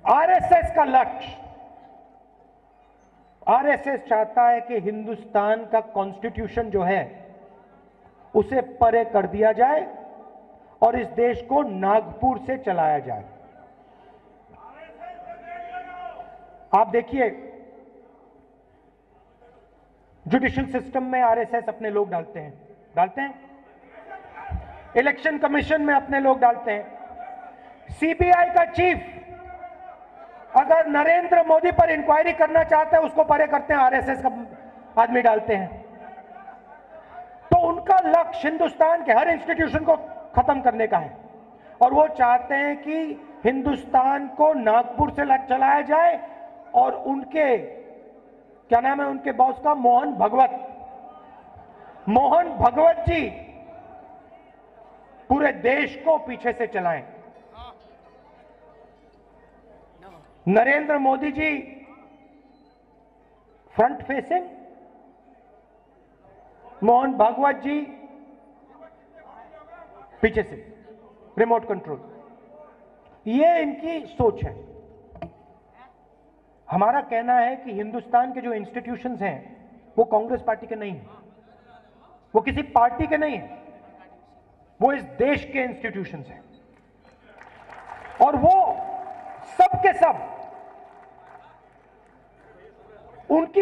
RSS का लक्ष्य, RSS चाहता है कि हिंदुस्तान का कॉन्स्टिट्यूशन जो है उसे परे कर दिया जाए और इस देश को नागपुर से चलाया जाए। आप देखिए, जुडिशियल सिस्टम में आरएसएस अपने लोग डालते हैं, इलेक्शन कमीशन में अपने लोग डालते हैं। सीबीआई का चीफ अगर नरेंद्र मोदी पर इंक्वायरी करना चाहते हैं, उसको परे करते हैं, आरएसएस का आदमी डालते हैं। तो उनका लक्ष्य हिंदुस्तान के हर इंस्टीट्यूशन को खत्म करने का है और वो चाहते हैं कि हिंदुस्तान को नागपुर से चलाया जाए और उनके क्या नाम है उनके बॉस का, मोहन भगवत जी पूरे देश को पीछे से चलाएं। नरेंद्र मोदी जी फ्रंट फेसिंग, मोहन भागवत जी पीछे से रिमोट कंट्रोल, ये इनकी सोच है। हमारा कहना है कि हिंदुस्तान के जो इंस्टीट्यूशंस हैं वो कांग्रेस पार्टी के नहीं हैं, वो किसी पार्टी के नहीं हैं, वो इस देश के इंस्टीट्यूशंस हैं और वो सब के सब उनकी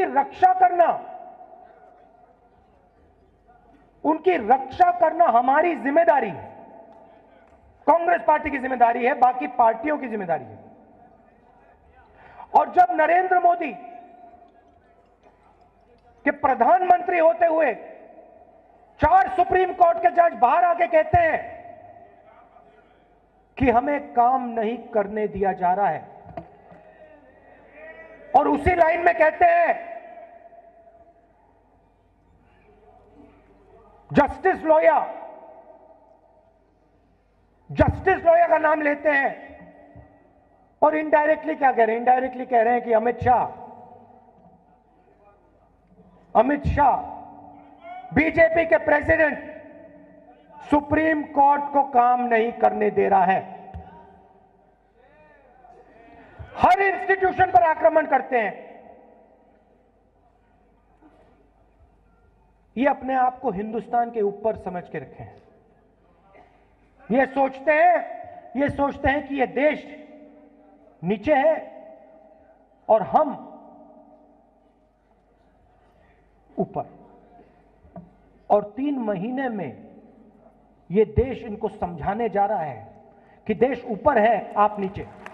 रक्षा करना हमारी जिम्मेदारी है, कांग्रेस पार्टी की जिम्मेदारी है, बाकी पार्टियों की जिम्मेदारी है। और जब नरेंद्र मोदी के प्रधानमंत्री होते हुए 4 सुप्रीम कोर्ट के जज बाहर आके कहते हैं कि हमें काम नहीं करने दिया जा रहा है और उसी लाइन में कहते हैं जस्टिस लोया का नाम लेते हैं और इनडायरेक्टली क्या कह रहे हैं? इनडायरेक्टली कह रहे हैं कि अमित शाह बीजेपी के प्रेसिडेंट सुप्रीम कोर्ट को काम नहीं करने दे रहा है, हर इंस्टीट्यूशन पर आक्रमण करते हैं। ये अपने आप को हिंदुस्तान के ऊपर समझ के रखे हैं। ये सोचते हैं कि ये देश नीचे है और हम ऊपर, और 3 महीने में ये देश इनको समझाने जा रहा है कि देश ऊपर है, आप नीचे।